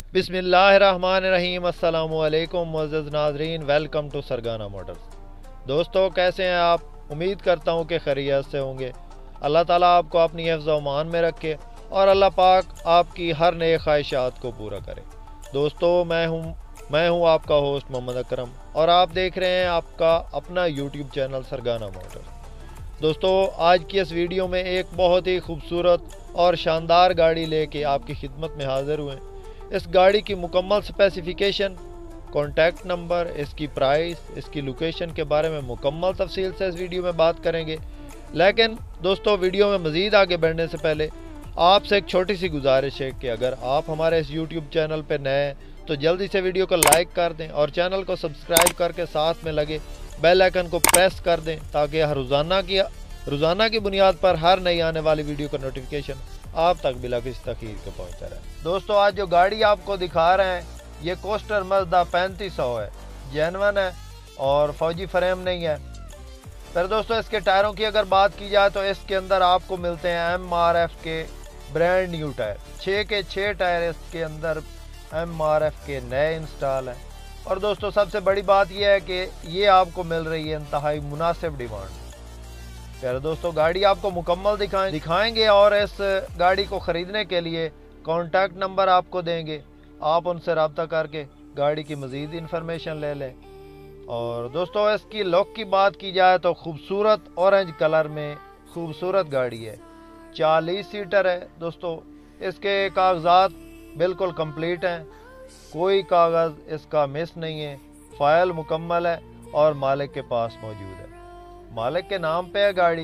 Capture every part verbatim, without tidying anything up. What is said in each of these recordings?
बिस्मिल्लाहिर्रहमानिर्रहीम। अस्सलामु अलैकुम मुअज़्ज़ज़ नाज़रीन, वेलकम टू सरगाना मोटर्स। दोस्तों, कैसे हैं आप? उम्मीद करता हूँ कि खैरियत से होंगे। अल्लाह ताला आपको अपनी हिफ्ज़ व अमान में रखे और अल्लाह पाक आपकी हर नए ख्वाहिशात को पूरा करे। दोस्तों, मैं हूँ मैं हूँ आपका होस्ट मोहम्मद अकरम और आप देख रहे हैं आपका अपना यूट्यूब चैनल सरगाना मोटर्स। दोस्तों, आज की इस वीडियो में एक बहुत ही खूबसूरत और शानदार गाड़ी लेके आपकी खिदमत में हाज़िर हुए। इस गाड़ी की मुकम्मल स्पेसिफिकेशन, कॉन्टैक्ट नंबर, इसकी प्राइस, इसकी लोकेशन के बारे में मुकम्मल तफसील से इस वीडियो में बात करेंगे। लेकिन दोस्तों, वीडियो में मज़ीद आगे बढ़ने से पहले आपसे एक छोटी सी गुजारिश है कि अगर आप हमारे इस यूट्यूब चैनल पर नए हैं तो जल्दी से वीडियो को लाइक कर दें और चैनल को सब्सक्राइब करके साथ में लगे बेल आइकन को प्रेस कर दें ताकि रोज़ाना की रोज़ाना की बुनियाद पर हर नई आने वाली वीडियो का नोटिफिकेशन आप तक बिला किसी तखीर के पहुँचता रहे। दोस्तों, आज जो गाड़ी आपको दिखा रहे हैं ये कोस्टर मज़दा पैंतीस सौ है, जेनवन है और फौजी फ्रेम नहीं है। फिर दोस्तों, इसके टायरों की अगर बात की जाए तो इसके अंदर आपको मिलते हैं एम आर एफ के ब्रांड न्यू टायर। छः के छः टायर इसके अंदर एम आर एफ के नए इंस्टॉल हैं। और दोस्तों, सबसे बड़ी बात यह है कि ये आपको मिल रही है इंतहाई मुनासिब डिमांड। प्यारे दोस्तों, गाड़ी आपको मुकम्मल दिखाएं दिखाएंगे और इस गाड़ी को ख़रीदने के लिए कॉन्टैक्ट नंबर आपको देंगे। आप उनसे रब्ता करके गाड़ी की मज़ीद इंफॉर्मेशन ले लें। और दोस्तों, इसकी लुक की बात की जाए तो खूबसूरत ऑरेंज कलर में खूबसूरत गाड़ी है। चालीस सीटर है। दोस्तों, इसके कागजात बिल्कुल कंप्लीट हैं, कोई कागज़ इसका मिस नहीं है, फ़ाइल मुकम्मल है और मालिक के पास मौजूद है। मालिक के नाम पे है गाड़ी।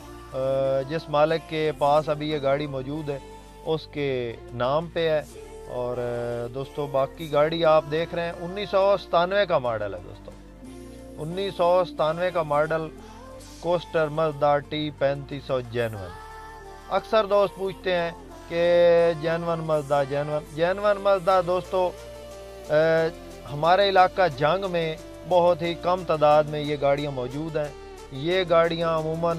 जिस मालिक के पास अभी ये गाड़ी मौजूद है उसके नाम पे है। और दोस्तों, बाकी गाड़ी आप देख रहे हैं उन्नीस सौ सतानवे का मॉडल है। दोस्तों, उन्नीस सौ सतानवे का मॉडल कोस्टर मज़दा टी पैंतीस सौ जेनवन। अक्सर दोस्त पूछते हैं कि genuine Mazda genuine genuine Mazda दोस्तों, आ, हमारे इलाका जंग में बहुत ही कम तादाद में ये गाड़ियाँ मौजूद हैं। ये गाड़ियाँ अमूमन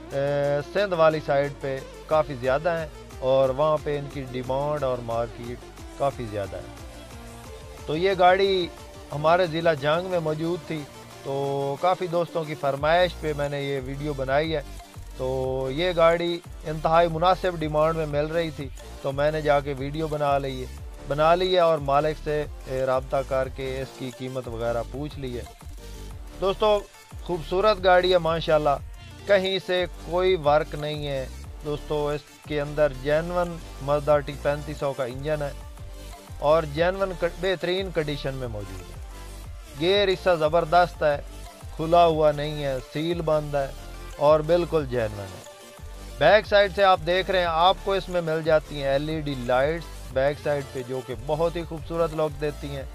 सिंध वाली साइड पे काफ़ी ज़्यादा हैं और वहाँ पे इनकी डिमांड और मार्केट काफ़ी ज़्यादा है। तो ये गाड़ी हमारे ज़िला जंग में मौजूद थी, तो काफ़ी दोस्तों की फरमाइश पे मैंने ये वीडियो बनाई है। तो ये गाड़ी इंतहाई मुनासिब डिमांड में मिल रही थी, तो मैंने जाके वीडियो बना ली है बना ली है और मालिक से रब्ता करके इसकी कीमत वगैरह पूछ ली है। दोस्तों, खूबसूरत गाड़ी है माशाल्लाह, कहीं से कोई वर्क नहीं है। दोस्तों, इसके अंदर जेनवन मज़दा टी पैंतीस सौ का इंजन है और जेनवन बेहतरीन कंडीशन में मौजूद है। गेयर इसका ज़बरदस्त है, खुला हुआ नहीं है, सील बंद है और बिल्कुल जेनवन है। बैक साइड से आप देख रहे हैं आपको इसमें मिल जाती हैं L E D lights back side पे, जो कि बहुत ही खूबसूरत लुक देती हैं।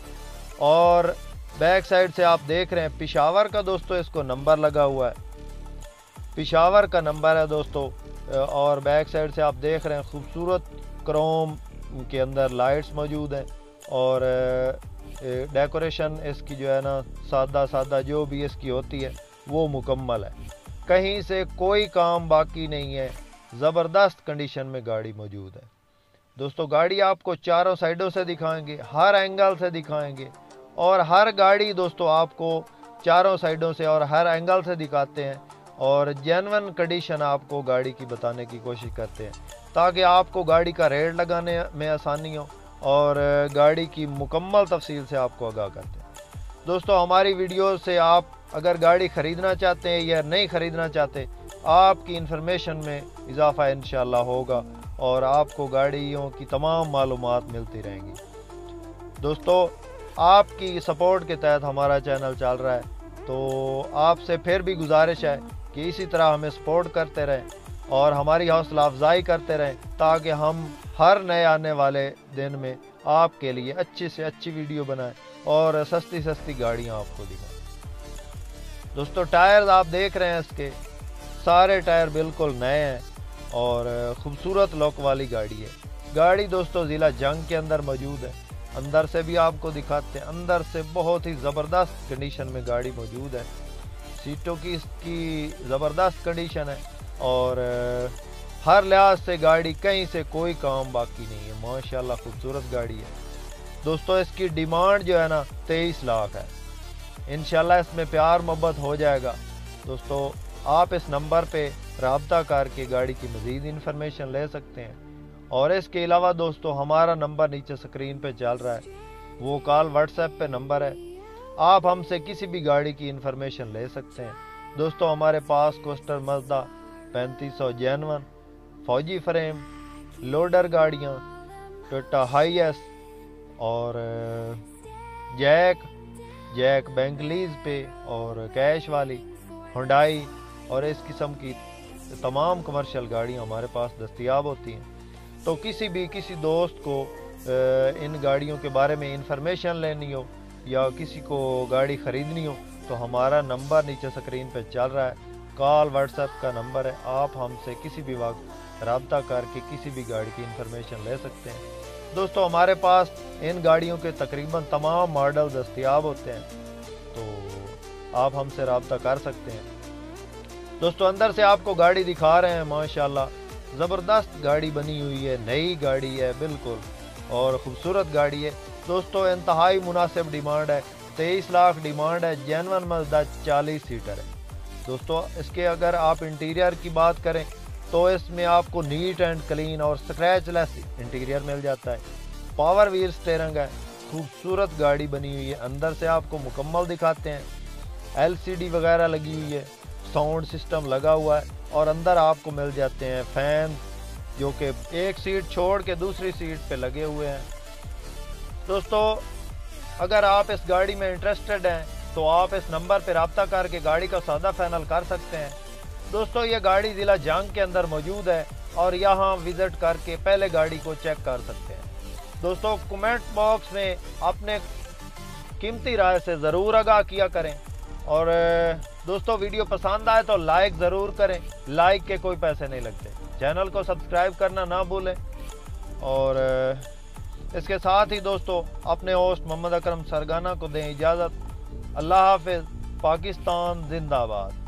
और बैक साइड से आप देख रहे हैं पिशावर का दोस्तों इसको नंबर लगा हुआ है, पिशावर का नंबर है दोस्तों। और बैक साइड से आप देख रहे हैं खूबसूरत क्रोम के अंदर लाइट्स मौजूद हैं और डेकोरेशन इसकी जो है ना सादा सादा जो भी इसकी होती है वो मुकम्मल है, कहीं से कोई काम बाकी नहीं है। ज़बरदस्त कंडीशन में गाड़ी मौजूद है। दोस्तों, गाड़ी आपको चारों साइडों से दिखाएंगे, हर एंगल से दिखाएंगे और हर गाड़ी दोस्तों आपको चारों साइडों से और हर एंगल से दिखाते हैं और जेन्युइन कंडीशन आपको गाड़ी की बताने की कोशिश करते हैं ताकि आपको गाड़ी का रेट लगाने में आसानी हो और गाड़ी की मुकम्मल तफसील से आपको आगाह करते हैं। दोस्तों, हमारी वीडियो से आप अगर गाड़ी ख़रीदना चाहते हैं या नहीं ख़रीदना चाहते, आपकी इन्फॉर्मेशन में इजाफ़ा इंशाअल्लाह होगा और आपको गाड़ियों की तमाम मालूमात मिलती रहेंगी। दोस्तों, आपकी सपोर्ट के तहत हमारा चैनल चल रहा है, तो आपसे फिर भी गुजारिश है कि इसी तरह हमें सपोर्ट करते रहें और हमारी हौसला अफजाई करते रहें ताकि हम हर नए आने वाले दिन में आपके लिए अच्छी से अच्छी वीडियो बनाएं और सस्ती सस्ती गाड़ियां आपको दिखाएं। दोस्तों, टायर्स आप देख रहे हैं इसके सारे टायर बिल्कुल नए हैं और खूबसूरत लुक वाली गाड़ी है। गाड़ी दोस्तों ज़िला जंग के अंदर मौजूद है। अंदर से भी आपको दिखाते हैं, अंदर से बहुत ही ज़बरदस्त कंडीशन में गाड़ी मौजूद है। सीटों की इसकी ज़बरदस्त कंडीशन है और हर लिहाज से गाड़ी कहीं से कोई काम बाकी नहीं है। माशाल्लाह खूबसूरत गाड़ी है। दोस्तों इसकी डिमांड जो है ना तेईस लाख है। इंशाल्लाह इसमें प्यार मोहब्बत हो जाएगा। दोस्तों आप इस नंबर पे राब्ता करके गाड़ी की मज़ीद इन्फॉर्मेशन ले सकते हैं। और इसके अलावा दोस्तों हमारा नंबर नीचे स्क्रीन पे चल रहा है, वो कॉल व्हाट्सएप पे नंबर है, आप हमसे किसी भी गाड़ी की इन्फॉर्मेशन ले सकते हैं। दोस्तों हमारे पास कोस्टर मज़दा पैंतीस सौ जैनवन, फौजी फ्रेम, लोडर गाड़ियाँ, टोयोटा हाईएस और जैक जैक बैंक लीज पे और कैश वाली हुंडई और इस किस्म की तमाम कमर्शियल गाड़ियाँ हमारे पास दस्तयाब होती हैं। तो किसी भी किसी दोस्त को इन गाड़ियों के बारे में इंफॉर्मेशन लेनी हो या किसी को गाड़ी ख़रीदनी हो तो हमारा नंबर नीचे स्क्रीन पे चल रहा है, कॉल व्हाट्सएप का नंबर है, आप हमसे किसी भी वक्त राब्ता करके किसी भी गाड़ी की इंफॉर्मेशन ले सकते हैं। दोस्तों हमारे पास इन गाड़ियों के तकरीबन तमाम मॉडल दस्तयाब होते हैं, तो आप हमसे राब्ता कर सकते हैं। दोस्तों अंदर से आपको गाड़ी दिखा रहे हैं, माशाल्लाह ज़बरदस्त गाड़ी बनी हुई है, नई गाड़ी है बिल्कुल और ख़ूबसूरत गाड़ी है। दोस्तों इंतहाई मुनासिब डिमांड है, तेईस लाख डिमांड है, जेनवन मज़दा चालीस सीटर है। दोस्तों इसके अगर आप इंटीरियर की बात करें तो इसमें आपको नीट एंड क्लीन और स्क्रैचलेस इंटीरियर मिल जाता है। पावर व्हील स्टीयरिंग है, खूबसूरत गाड़ी बनी हुई है। अंदर से आपको मुकम्मल दिखाते हैं, एलसीडी वगैरह लगी हुई है, साउंड सिस्टम लगा हुआ है और अंदर आपको मिल जाते हैं फैन जो कि एक सीट छोड़ के दूसरी सीट पे लगे हुए हैं। दोस्तों अगर आप इस गाड़ी में इंटरेस्टेड हैं तो आप इस नंबर पर रब्ता करके गाड़ी का सौदा फाइनल कर सकते हैं। दोस्तों ये गाड़ी ज़िला जंग के अंदर मौजूद है और यहाँ विज़िट करके पहले गाड़ी को चेक कर सकते हैं। दोस्तों कमेंट बॉक्स में अपने कीमती राय से ज़रूर आगाह किया करें और दोस्तों वीडियो पसंद आए तो लाइक ज़रूर करें, लाइक के कोई पैसे नहीं लगते। चैनल को सब्सक्राइब करना ना भूलें और इसके साथ ही दोस्तों अपने होस्ट मोहम्मद अकरम सरगाना को दें इजाज़त। अल्लाह हाफिज़। पाकिस्तान जिंदाबाद।